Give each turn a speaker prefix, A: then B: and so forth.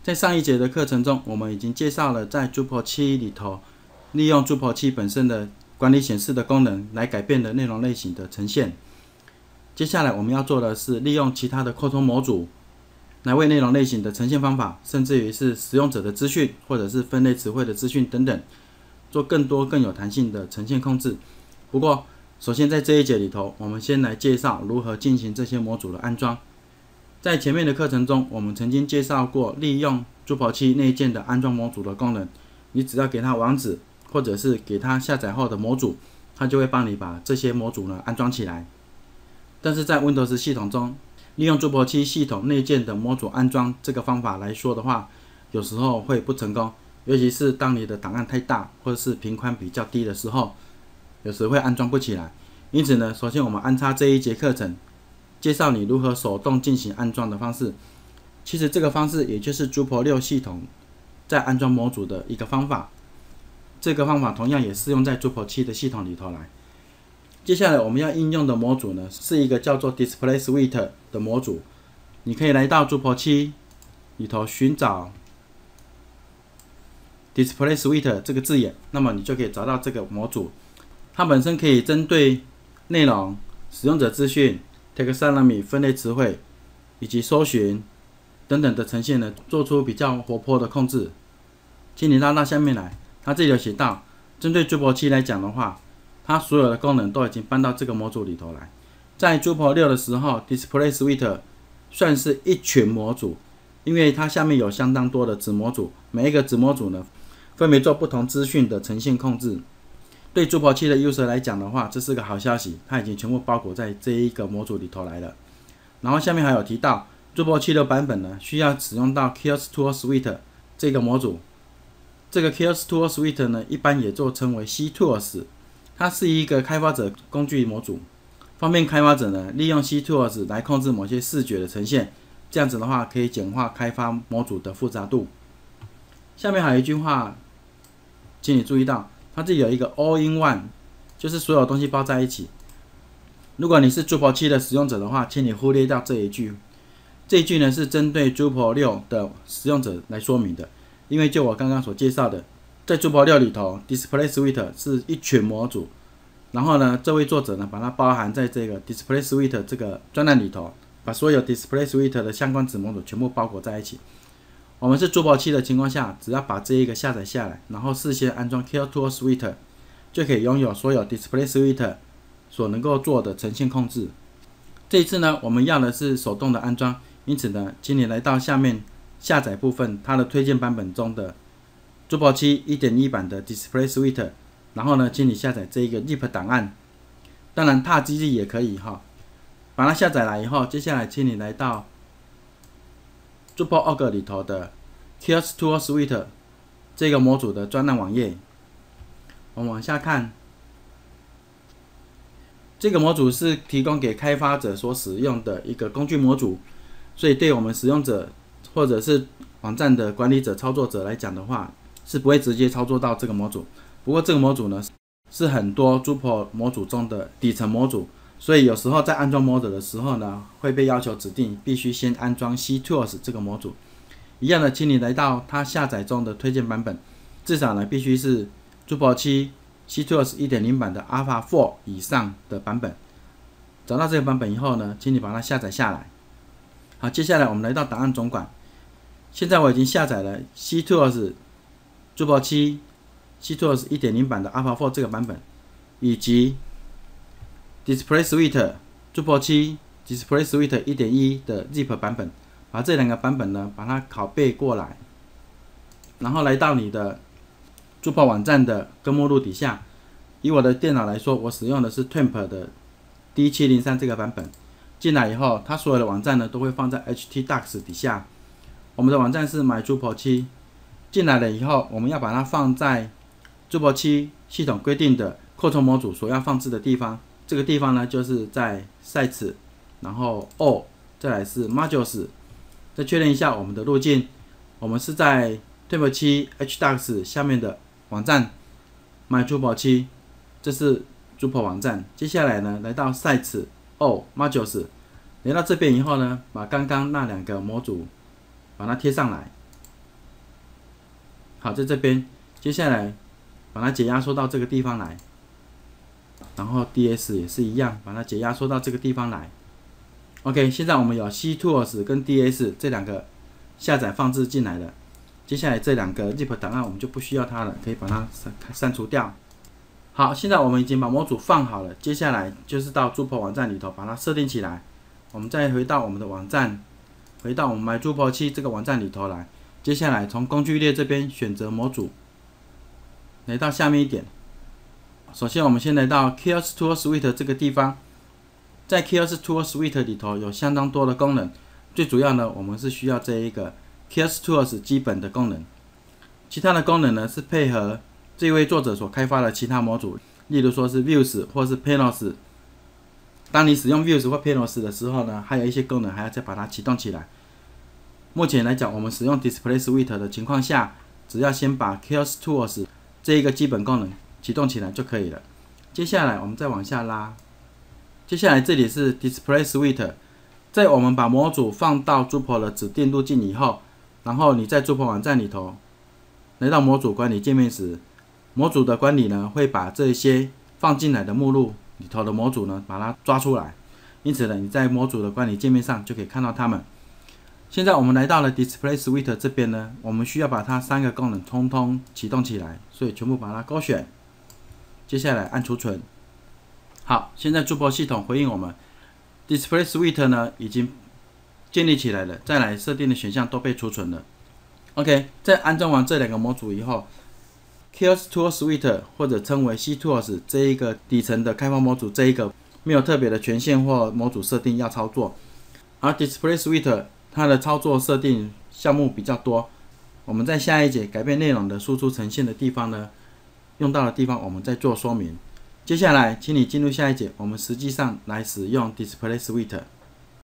A: 在上一节的课程中，我们已经介绍了在 Drupal 7里头，利用 Drupal 7本身的管理显示的功能来改变的内容类型的呈现。接下来我们要做的是利用其他的扩充模组来为内容类型的呈现方法，甚至于是使用者的资讯或者是分类词汇的资讯等等，做更多更有弹性的呈现控制。不过首先在这一节里头，我们先来介绍如何进行这些模组的安装。在前面的课程中，我们曾经介绍过利用 Drupal 7内建的安装模组的功能。你只要给它网址，或者是给它下载后的模组，它就会帮你把这些模组呢安装起来。但是在 Windows 系统中，利用 Drupal 7系统内建的模组安装这个方法来说的话，有时候会不成功，尤其是当你的档案太大，或者是频宽比较低的时候，有时会安装不起来。因此呢，首先我们安插这一节课程，介绍你如何手动进行安装的方式。其实这个方式也就是 Drupal 6系统在安装模组的一个方法。这个方法同样也适用在 Drupal 7的系统里头来。接下来我们要应用的模组呢，是一个叫做 Display Suite 的模组。你可以来到 Drupal 7里头寻找 Display Suite 这个字眼，那么你就可以找到这个模组。它本身可以针对内容、使用者资讯、taxonomy 分类词汇以及搜寻等等的呈现呢，做出比较活泼的控制。请你拉到下面来，它这里有写到，针对 Drupal 7来讲的话，它所有的功能都已经搬到这个模组里头来。在 Drupal 6的时候 ，Display Suite 算是一群模组，因为它下面有相当多的子模组，每一个子模组呢，分别做不同资讯的呈现控制。对 Drupal 7的 user 来讲的话，这是个好消息，它已经全部包裹在这一个模组里头来了。然后下面还有提到 Drupal 7的版本呢，需要使用到 Chaos Tool Suite 这个模组。这个 Chaos Tool Suite 呢，一般也做称为 CTools， 它是一个开发者工具模组，方便开发者呢利用 CTools 来控制某些视觉的呈现，这样子的话可以简化开发模组的复杂度。下面还有一句话，请你注意到，它这里有一个 All in One， 就是所有东西包在一起。如果你是 Drupal 7的使用者的话，请你忽略掉这一句。这一句呢是针对 Drupal 6的使用者来说明的，因为就我刚刚所介绍的，在 Drupal 6里头 Display Suite 是一群模组，然后呢这位作者呢把它包含在这个 Display Suite 这个专栏里头，把所有 Display Suite 的相关子模组全部包裹在一起。我们是 Drupal 7的情况下，只要把这一个下载下来，然后事先安装 Chaos Tool Suite， 就可以拥有所有 Display Suite 所能够做的呈现控制。这一次呢，我们要的是手动的安装，因此呢，请你来到下面下载部分，它的推荐版本中的 Drupal 7 1.1 版的 Display Suite， 然后呢，请你下载这一个 zip 档案，当然踏机也可以哈。把它下载来以后，接下来请你来到 Drupal org 里头的 Chaos Tool Suite 这个模组的专栏网页。我们往下看，这个模组是提供给开发者所使用的一个工具模组，所以对我们使用者或者是网站的管理者、操作者来讲的话，是不会直接操作到这个模组。不过这个模组呢，是很多 Drupal 模组中的底层模组，所以有时候在安装模组的时候呢，会被要求指定必须先安装 CTools 这个模组。一样的，请你来到它下载中的推荐版本，至少呢必须是 Drupal 7 CTools 1.0 版的 Alpha 4以上的版本。找到这个版本以后呢，请你把它下载下来。好，接下来我们来到档案总管。现在我已经下载了 CTools Drupal 7 CTools 1.0 版的 Alpha 4这个版本，以及 Display Suite Drupal 7 Display Suite 1.1 的 zip 版本，把这两个版本呢，把它拷贝过来，然后来到你的 Drupal 网站的根目录底下。以我的电脑来说，我使用的是 Temp 的 D703 这个版本。进来以后，它所有的网站呢都会放在 htdocs 底下。我们的网站是 My Drupal 7。进来了以后，我们要把它放在 Drupal 7系统规定的扩充模组所要放置的地方。这个地方呢，就是在 Sites， 然后 All， 再来是 Modules。再确认一下我们的路径，我们是在 Drupal 7 htdocs 下面的网站 My Drupal 7， 这是 Drupal 网站。接下来呢，来到 Sites All Modules， 来到这边以后呢，把刚刚那两个模组把它贴上来。 好，在这边，接下来把它解压缩到这个地方来，然后 DS 也是一样，把它解压缩到这个地方来。OK， 现在我们有 CTools 跟 DS 这两个下载放置进来了。接下来这两个 zip 档案我们就不需要它了，可以把它删除掉。好，现在我们已经把模组放好了，接下来就是到 Drupal 网站里头把它设定起来。我们再回到我们的网站，回到我们 MyDrupal7 这个网站里头来。接下来从工具列这边选择模组，来到下面一点。首先我们先来到 Chaos Tool Suite 这个地方，在 Chaos Tool Suite 里头有相当多的功能，最主要呢，我们是需要这一个 Chaos Tools 基本的功能，其他的功能呢是配合这位作者所开发的其他模组，例如说是 Views 或是 Panels。当你使用 Views 或 Panels 的时候呢，还有一些功能还要再把它启动起来。目前来讲，我们使用 Display Suite 的情况下，只要先把 Chaos Tools 这一个基本功能启动起来就可以了。接下来我们再往下拉，接下来这里是 Display Suite， 在我们把模组放到 Drupal 的指定路径以后，然后你在 Drupal 网站里头来到模组管理界面时，模组的管理呢会把这些放进来的目录里头的模组呢把它抓出来，因此呢你在模组的管理界面上就可以看到它们。现在我们来到了 Display Suite 这边呢，我们需要把它3个功能通通启动起来，所以全部把它勾选，接下来按储存。好，现在 Drupal 系统回应我们 Display Suite 呢已经建立起来了，再来设定的选项都被储存了。OK， 在安装完这两个模组以后， Chaos Tool Suite 或者称为 CTools 这一个底层的开发模组，这一个没有特别的权限或模组设定要操作，而 Display Suite 它的操作设定项目比较多。我们在下一节改变内容的输出呈现的地方呢，用到的地方我们再做说明。接下来，请你进入下一节，我们实际上来使用 Display Suite。